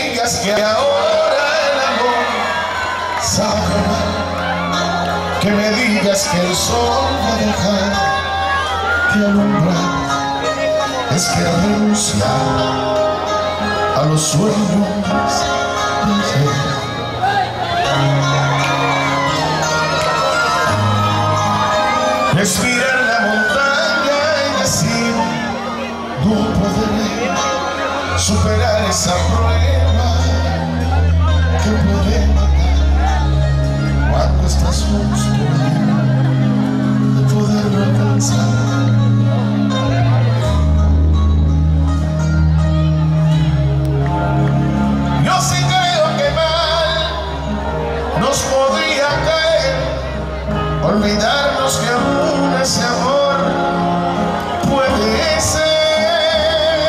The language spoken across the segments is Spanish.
digas que ahora el amor sabe, que me digas que el sol va a dejar de alumbrar, es que renunciar a los sueños de ayer. Respirar la montaña y decir, no podré superar esa prueba que puede matar cuando estás justo de poderlo alcanzar. Yo sí creo que mal nos podría caer olvidarnos que aún ese amor puede ser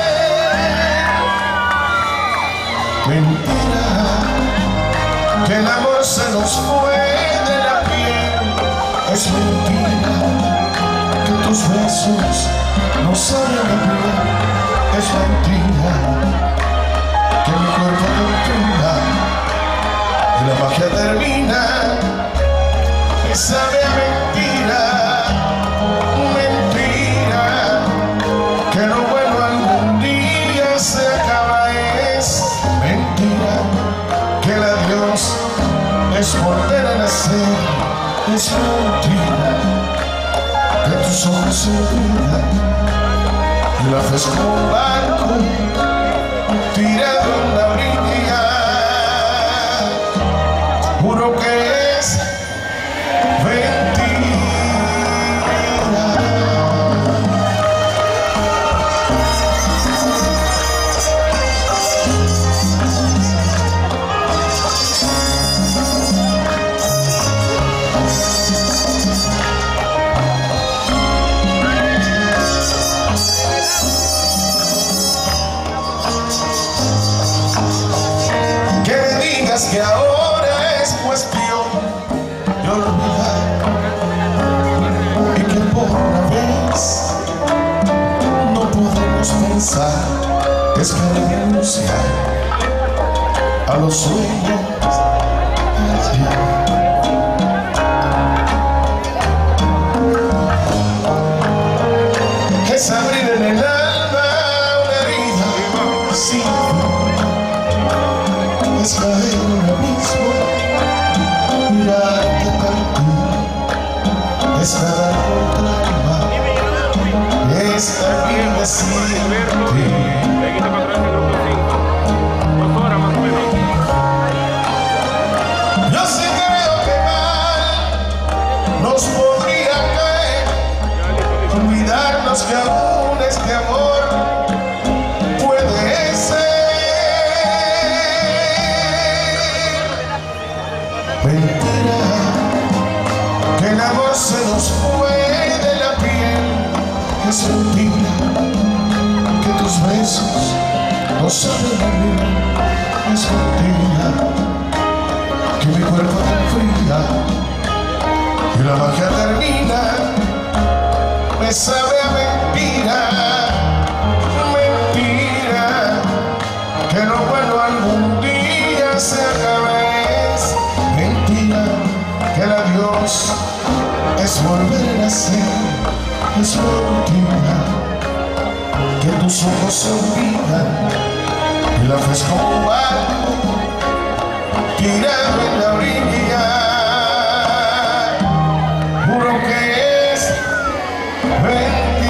mentira, que el amor se nos fue de la piel. Es mentira que tus besos no saben de piel. Es mentira que mi cuerpo te enfría y la magia termina. Me sabe a mentira, mentira, que lo bueno algún día se acaba. Es mentira que el adiós es volver a nacer. Es mentira que tus ojos se olvidan y la fe es como un barco tirado en la orilla. Juro que es que ahora es cuestión de olvidar y que por una vez no podemos pensar. Es que renunciar a los sueños de ayer. Es abrir en el alma una herida sin fin. Es caer en un abismo, mirarte partir, es nadar contra el mar, es también decir yo sí creo que mal nos podría caer olvidarnos que aún este amor puede ser mentira, que el amor se nos fue de la piel. Es mentira que tus besos no saben de mí. Es mentira que mi cuerpo te enfría y la magia termina. Me sabe a mentira, mentira, que lo bueno algún día se acabe. Que el adiós es volver a nacer. Es mentira que tus ojos se olvidan y la fe es como un barco tirado en la orilla. Juro que es mentira.